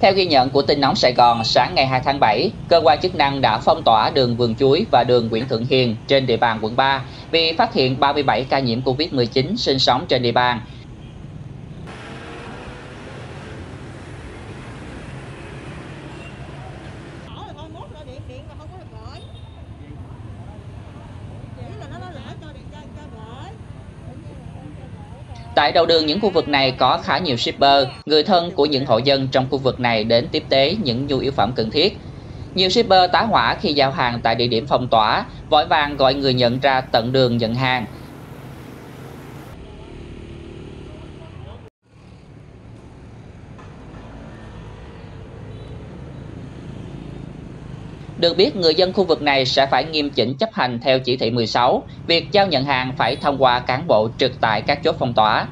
Theo ghi nhận của tin nóng Sài Gòn, sáng ngày 2 tháng 7, cơ quan chức năng đã phong tỏa đường Vườn Chuối và đường Nguyễn Thượng Hiền trên địa bàn quận 3 vì phát hiện 37 ca nhiễm Covid-19 sinh sống trên địa bàn. Tại đầu đường những khu vực này có khá nhiều shipper, người thân của những hộ dân trong khu vực này đến tiếp tế những nhu yếu phẩm cần thiết. Nhiều shipper tá hỏa khi giao hàng tại địa điểm phong tỏa, vội vàng gọi người nhận ra tận đường nhận hàng. Được biết, người dân khu vực này sẽ phải nghiêm chỉnh chấp hành theo chỉ thị 16, việc giao nhận hàng phải thông qua cán bộ trực tại các chốt phong tỏa.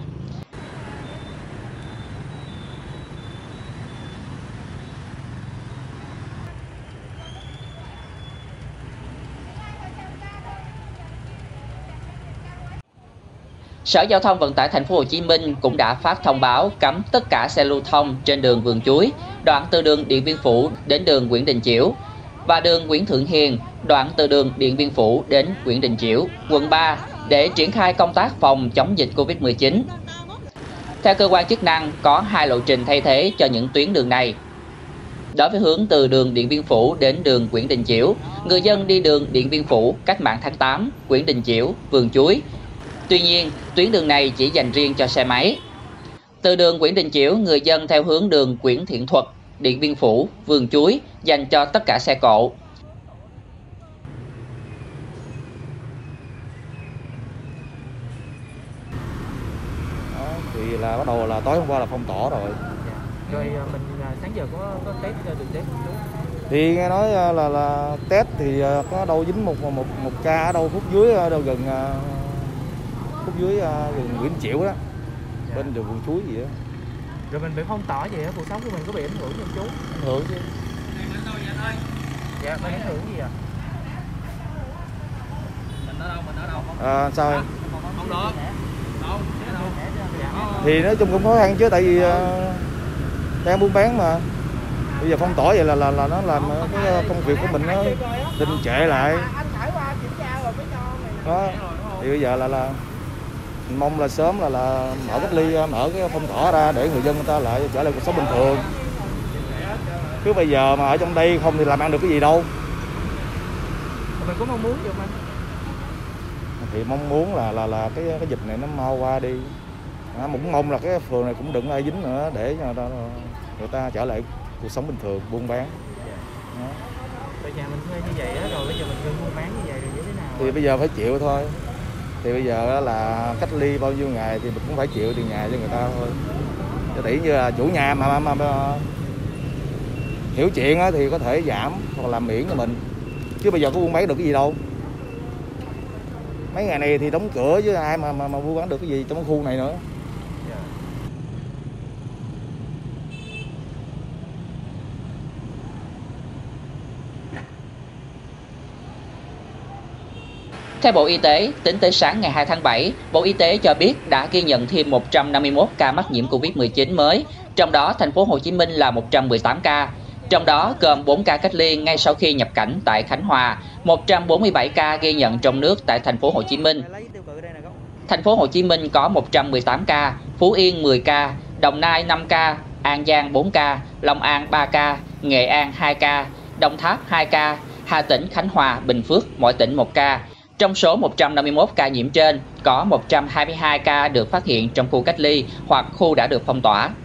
Sở Giao thông Vận tải Thành phố Hồ Chí Minh cũng đã phát thông báo cấm tất cả xe lưu thông trên đường Vườn Chuối, đoạn từ đường Điện Biên Phủ đến đường Nguyễn Đình Chiểu và đường Nguyễn Thượng Hiền, đoạn từ đường Điện Biên Phủ đến Nguyễn Đình Chiểu, quận 3 để triển khai công tác phòng chống dịch Covid-19. Theo cơ quan chức năng, có 2 lộ trình thay thế cho những tuyến đường này. Đối với hướng từ đường Điện Biên Phủ đến đường Nguyễn Đình Chiểu, người dân đi đường Điện Biên Phủ, Cách mạng tháng 8, Nguyễn Đình Chiểu, Vườn Chuối. Tuy nhiên, tuyến đường này chỉ dành riêng cho xe máy. Từ đường Nguyễn Đình Chiểu, người dân theo hướng đường Nguyễn Thiện Thuật, Điện Biên Phủ, Vườn Chuối dành cho tất cả xe cộ. Đó, thì là bắt đầu là tối hôm qua là phong tỏa rồi. Rồi mình sáng giờ có test được test không chú? Thì nghe nói là test thì có đâu dính một ca ở đâu phút dưới đâu gần Nguyễn Chiểu đó, bên đường Vườn Chuối gì đó. Rồi mình bị phong tỏa vậy á, cuộc sống của mình có bị ảnh hưởng không chú? Ảnh hưởng chứ. Dạ, mình ảnh hưởng gì ạ? Mình ở đâu? Sao em? Không được. Đâu? Thì nói chung cũng khó khăn chứ, tại vì đang buôn bán mà. Bây giờ phong tỏa vậy là nó làm cái công việc của mình nó đình trệ lại. Đó. Thì bây giờ là mong là sớm là mở cách ly, mở cái phong tỏa ra để người dân người ta lại trở lại cuộc sống bình thường. Chứ bây giờ mà ở trong đây không thì làm ăn được cái gì đâu. Mình có mong muốn gì không anh? Thì mong muốn là cái dịch này nó mau qua đi. Cũng mong là cái phường này cũng đừng ai dính nữa để cho người ta trở lại cuộc sống bình thường, buôn bán. Bây giờ mình thuê như vậy đó, rồi bây giờ mình ngưng buôn bán như vậy rồi như thế nào? Thì bây giờ phải chịu thôi. Thì bây giờ là cách ly bao nhiêu ngày thì mình cũng phải chịu tiền nhà cho người ta thôi. Cho tỷ như là chủ nhà mà hiểu chuyện thì có thể giảm hoặc làm miễn cho mình. Chứ bây giờ có buôn bán được cái gì đâu. Mấy ngày này thì đóng cửa chứ ai mà buôn bán được cái gì trong cái khu này nữa. Theo Bộ Y tế, tính tới sáng ngày 2 tháng 7, Bộ Y tế cho biết đã ghi nhận thêm 151 ca mắc nhiễm Covid-19 mới, trong đó thành phố Hồ Chí Minh là 118 ca. Trong đó gồm 4 ca cách ly ngay sau khi nhập cảnh tại Khánh Hòa, 147 ca ghi nhận trong nước tại thành phố Hồ Chí Minh. Thành phố Hồ Chí Minh có 118 ca, Phú Yên 10 ca, Đồng Nai 5 ca, An Giang 4 ca, Long An 3 ca, Nghệ An 2 ca, Đồng Tháp 2 ca, Hà Tĩnh, Khánh Hòa, Bình Phước mỗi tỉnh 1 ca. Trong số 151 ca nhiễm trên, có 122 ca được phát hiện trong khu cách ly hoặc khu đã được phong tỏa.